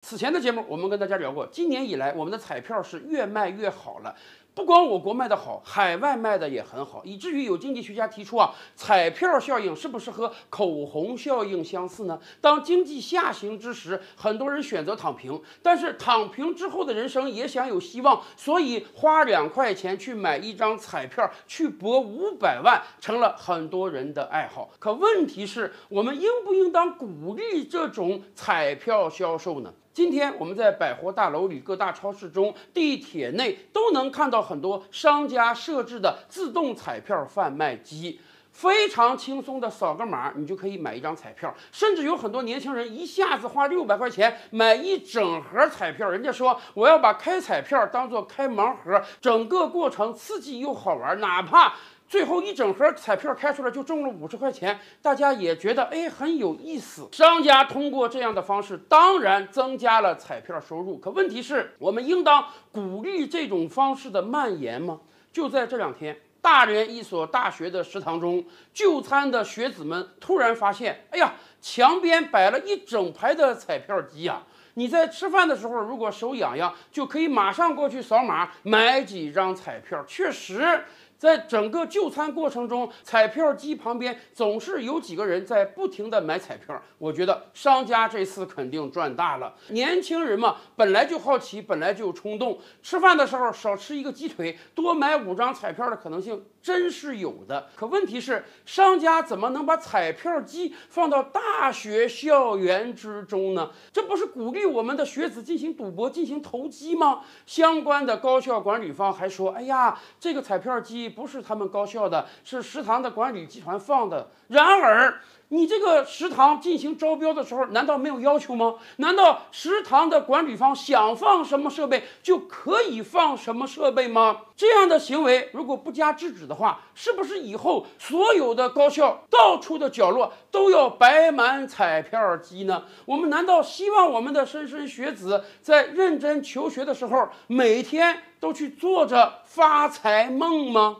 此前的节目我们跟大家聊过，今年以来我们的彩票是越卖越好了。不光我国卖得好，海外卖的也很好，以至于有经济学家提出彩票效应是不是和口红效应相似呢？当经济下行之时，很多人选择躺平，但是躺平之后的人生也想有希望，所以花2块钱去买一张彩票，去博500万，成了很多人的爱好。可问题是，我们应不应当鼓励这种彩票销售呢？今天我们在百货大楼里、各大超市中、地铁内都能看到很多商家设置的自动彩票贩卖机，非常轻松的扫个码，你就可以买一张彩票。甚至有很多年轻人一下子花600块钱买一整盒彩票，人家说我要把开彩票当做开盲盒，整个过程刺激又好玩，哪怕最后一整盒彩票开出来就中了50块钱，大家也觉得很有意思。商家通过这样的方式，当然增加了彩票收入。可问题是，我们应当鼓励这种方式的蔓延吗？就在这2天，大连一所大学的食堂中，就餐的学子们突然发现，墙边摆了一整排的彩票机啊！你在吃饭的时候，如果手痒痒，就可以马上过去扫码买几张彩票。确实，在整个就餐过程中，彩票机旁边总是有几个人在不停地买彩票。我觉得商家这次肯定赚大了。年轻人嘛，本来就好奇，本来就冲动，吃饭的时候少吃一个鸡腿，多买5张彩票的可能性真是有的。可问题是，商家怎么能把彩票机放到大学校园之中呢？这不是鼓励我们的学子进行赌博、进行投机吗？相关的高校管理方还说，这个彩票机不是他们高校的，是食堂的管理集团放的。然而，你这个食堂进行招标的时候，难道没有要求吗？难道食堂的管理方想放什么设备就可以放什么设备吗？这样的行为如果不加制止的话，是不是以后所有的高校到处的角落都要摆满彩票机呢？我们难道希望我们的莘莘学子在认真求学的时候，每天都去做着发财梦吗？